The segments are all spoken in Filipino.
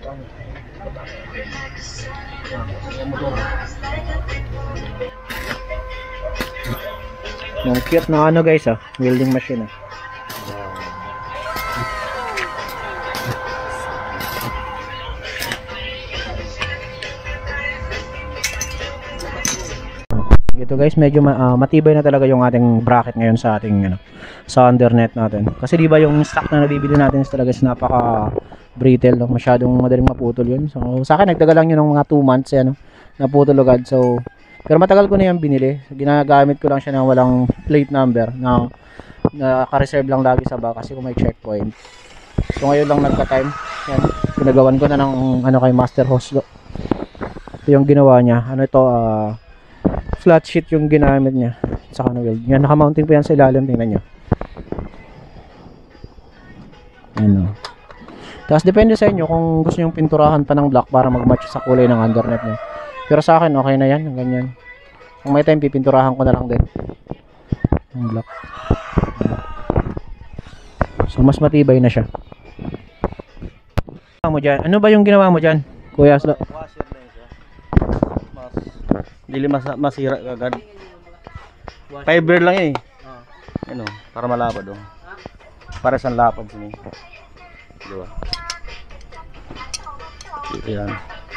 Yung cute na ano guys welding machine Ito guys, medyo matibay na talaga yung ating bracket ngayon sa ating sa undernet natin. Kasi di ba yung stock na nabibili natin is talaga napaka brittle, no? Masyadong madaling maputol yun. So sa akin nagtagal lang yun ng mga 2 months naputol agad. So pero matagal ko na yung binili. Ginagamit ko lang siya ng walang plate number na naka-reserve lang lagi sa baka kasi kung may checkpoint. So ngayon lang nagka-time. Yan, pinagawan ko na ng kay Master Hoslo. Ito yung ginawa niya. Flat sheet yung ginamit niya sa weld. Yan, naka-mounting po yan sa ilalim, tingnan nyo. Ano. Tapos depende sa inyo kung gusto niyo pinturahan pa ng black para mag-match sa kulay ng undernet niyo. Pero sa akin okay na yan, ganyan. Kung may time pipinturahan ko na lang din ng black. So mas matibay na siya. Ano ba yung ginawa mo diyan, Kuya Aslo? Dili masira agad. Fiber lang ano, para malapad para sa lapad sini. Di ba? Yan.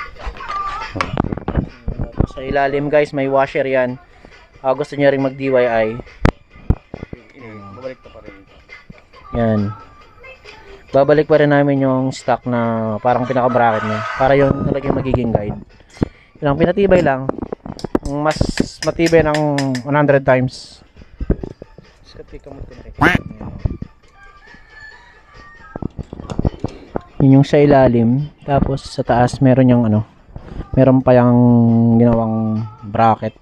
Sa ilalim guys, may washer yan. Gusto niya ring mag DIY. Babalik pa rin. Yan. Babalik pa rin namin yung stock na parang pinaka-bracket niya. Para yung talagang magiging guide. Yung pinatibay lang. Mas matibay ng 100 times. Yun yung sa ilalim. Tapos sa taas meron yung meron pa yung ginawang bracket.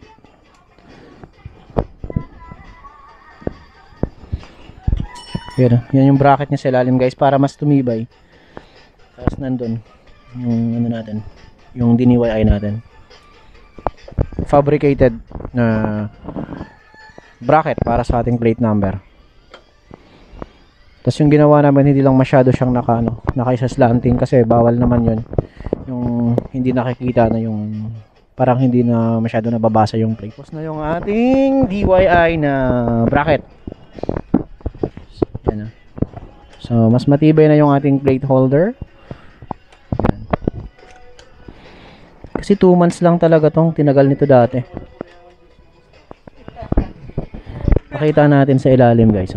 Yan yung bracket niya sa ilalim guys para mas tumibay. Tapos nandun yung natin, yung DIY natin. Fabricated na bracket para sa ating plate number. Tapos yung ginawa namin hindi lang masyado siyang naka-slanting kasi bawal naman yun. Yung hindi nakikita na yung parang hindi na masyado nababasa yung plate. Tapos na yung ating DIY na bracket. Yan. So mas matibay na yung ating plate holder. Kasi 2 months lang talaga tong tinagal nito dati. Pakita natin sa ilalim guys